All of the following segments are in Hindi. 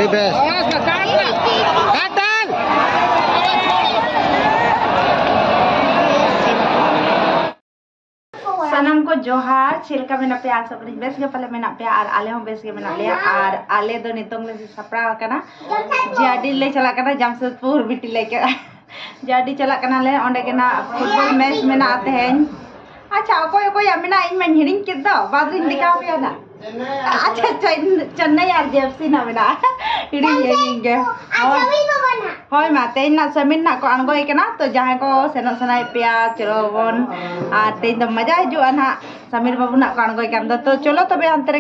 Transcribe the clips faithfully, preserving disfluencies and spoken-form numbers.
अभी बेस्ट सनम को जोहार चिलका में पे आज सब बेस के पले में पे और आले हम बेस के में ले और आले दो नितोंग ले सपरा कना जाडी ले चला कना जमशेदपुर बिटी लेके जाडी चला कना ले ओंडे के ना फुटबॉल मैच में ना आते हैं। अच्छा कोई कोई अमिना इन में हिडिंग के दो बाद में दिखाओ पे ना। अच्छा चेन्नई आर जेएफसी ना मेना हिडिंग ये होय मा तेन ना समिन ना को अनगोय केना तो जहां को सेनो सनाय पिया चलो बन आ तेन तो मजा हिजुआ ना समीर बाबू ना को अनगोय कान तो चलो तबे अंतरे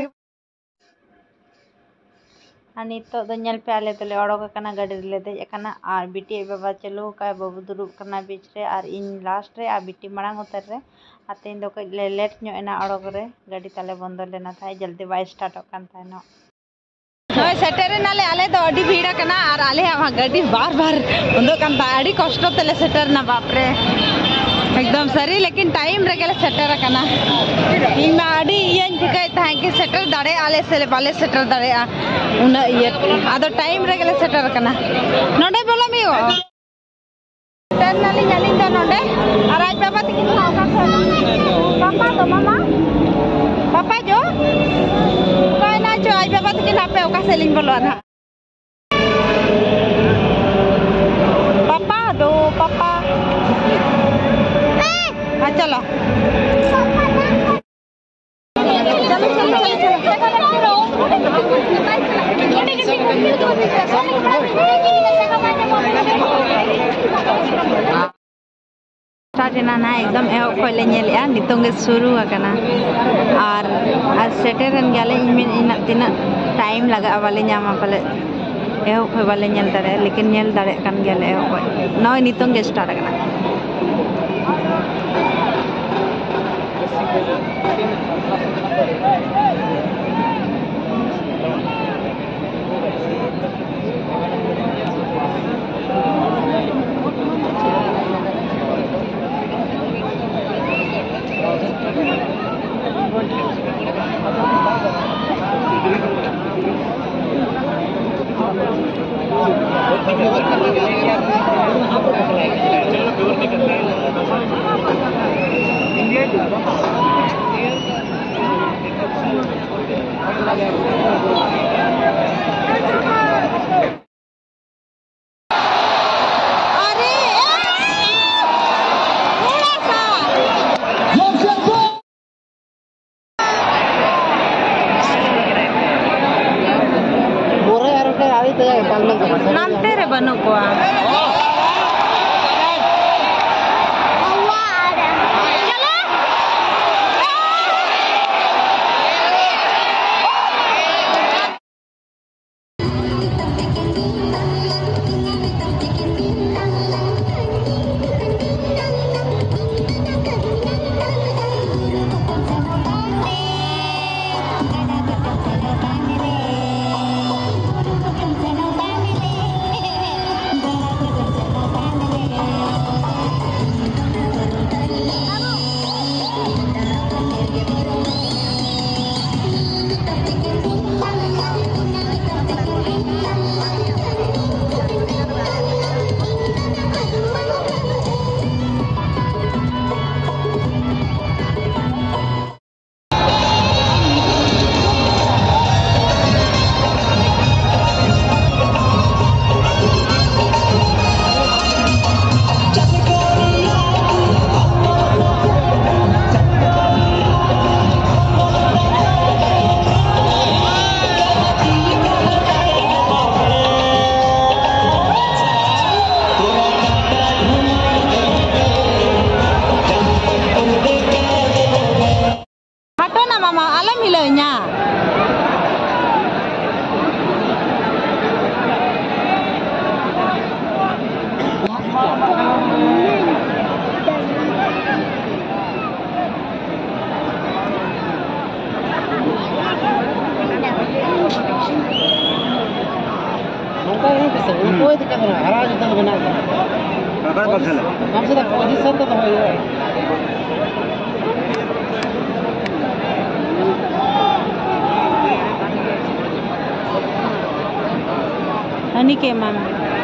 अनि तो दnyal पे आले तले ओडोक कना गाड़ी ले दे कना और बिटी बाबा चलो का बाबू दुरुब कना बीच रे और इन लास्ट रे आ बिटी मांग उतर रे आ तेन दो को लेट नो एना ओडोक रे गाड़ी तले बंद लेना था जल्दी बाय स्टार्ट कान था नो होय सेटर नाले आले तो अडी भीड़ कना और आले हम गाड़ी बार बार बंदो कान था अडी कष्ट तले सेटर ना बाप रे एकदम सरी लेकिन टाइम रे गेले सेटर कना इन मा अडी येन ठिकै था कि सेटर दाड़े आले से बाले सेटर दाड़े आ उन ये आदो टाइम रे गेले सेटर कना नोडे बोलो मियो सेटर नाली नाली दा नोडे और आज बाबा तकिन ना का पापा तो मामा पापा जो कोई ना जो आज बाबा तकिन आपे ओका सेलिंग बोलो ना पापा दो पापा हाँ चलो स्टार्ट ना एकदम एहो खोले नेलिया नितोंग शुरू आकना और आज सेटरन गाले इन तीना टाइम लगा वाले न्यामा पले एहो खोय वाले नेल दारे लेकिन नेल दारे कान गेले एहो खोय नय नितोंग स्टार्ट आकना nanti re banu ko ini ke mam.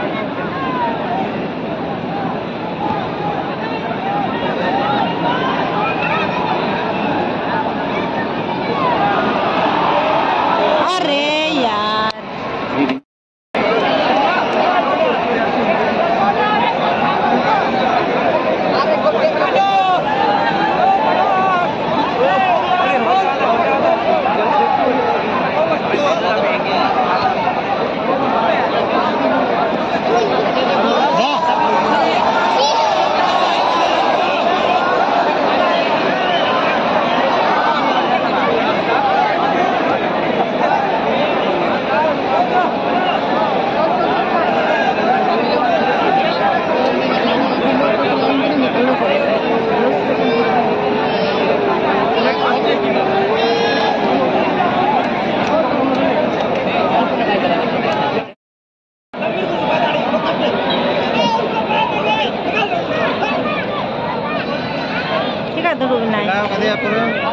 Dulu naik. Nah, katanya apa?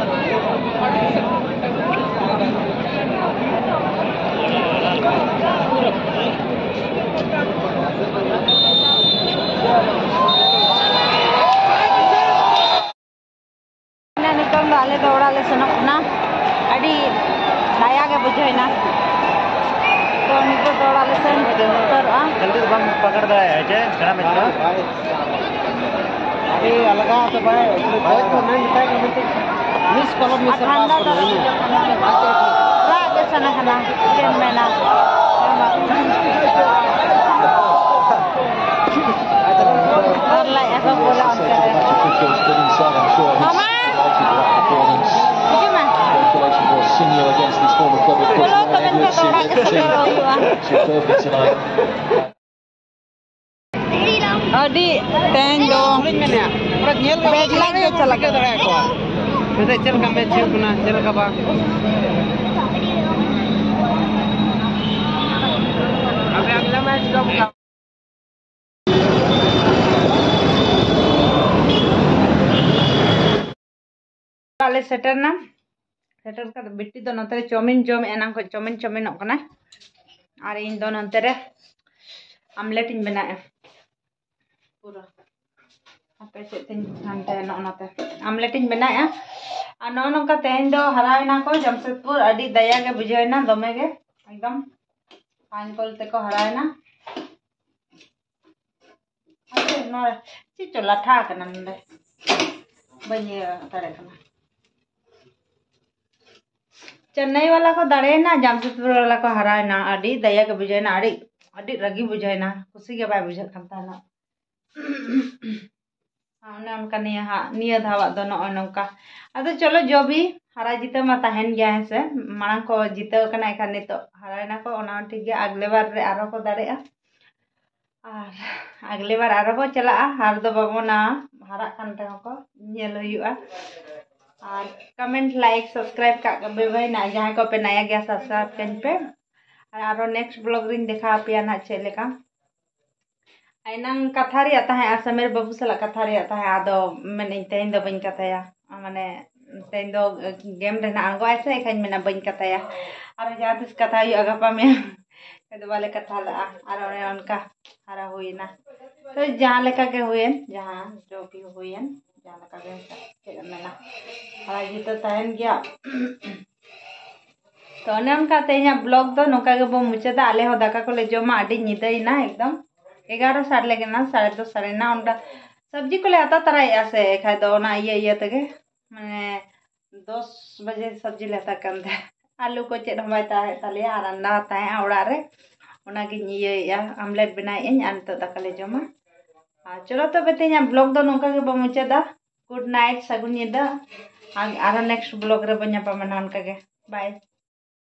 Nah, nikah nggak ada orang le senok na, adi daya ke bujai na. तो निको थोड़ा लेसन कर आ जल्दी बम पकड़ दे अजय करा में चला अरे अलगा तो भाई भाई तो नहीं मिटाई का मिट मिस कॉलम में से पास कर रही है रा के सना खाना चेन में ना और ला ऐसा बोला उनका मामा Sinio against his former club of superbly tonight. Adi tendo bed lag ke chala ke dara ko मैं चल का मैं चल ना चल का बा अबे अगला मैच कब वाले सेटर ना सेटर का बिट्टी दो नंतर चौमिन जम एना को चौमिन चौमिन ओकना और इन दो नंतर आमलेट इन बना पूरा apa sih tin nanti no nate omelette इन बना और नो नोका तेन दो हरायना को जमशेदपुर अडी दया के बुझायना दमे के एकदम पान कल ते को हरायना अरे नो ची चला ठा कना नंदे बनी तड़े कना चेन्नई वाला को दड़ेना जमशेदपुर वाला को हरायना अडी दया के बुझायना अडी अडी रगी बुझायना खुशी के बाय बुझा खमता ना उनका निया निया धावा दो नॉय नौका अदो चलो जो भी हरा जीते मा तहन गया है से मांग को जीते कना एखा नितो हरायना को ओना ठीक गया अगले बार रे आरो को दाड़ेआ और अगले बार आरो को चला हार दो बाबोना हरा कान रे को नेल हुआ और कमेंट लाइक सब्सक्राइब का बे भाई ना जहां को पे नया गया सब्सक्राइब कन पे और आरो नेक्स्ट ब्लॉग रिन देखा पिया ना चलेका आइनांग कथारी आता है समीर बाबू सला कथारी आता है आदो मैंने तेन दो बन कथाया माने तेन दो गेम रे ना आंगो ऐसे खाइन मेना बन कथाया और जहां तिस कथा यु अगपा में कदो वाले कथा ला और उनका हरा हुईना तो जहां लेका के हुएन जहां जो भी हुएन जहां लेका के के मेना हरा जीतो तहन गया तो ने उनका तेया ब्लॉग दो नोका के बो मुचेदा आले हो दाका को ले जोमा आडी निदैना एकदम ग्यारह साढ़े लगे ना साढ़े दस साढ़े ना उनका सब्जी को ले आता तरह से खाए तो ना ये ये तक मैंने दस बजे सब्जी लेता कंधे आलू को चेक हम है ताले और अंडा आता है उड़ा रे उना की ये या आमलेट बनाए इन अन तो तकले जमा चलो तो बेटे यहाँ ब्लॉग दो नौका के बमुचे दा गुड नाइट सगुन ये दा आरो नेक्स्ट ब्लॉग रे बन्या पमना उनका के बाय।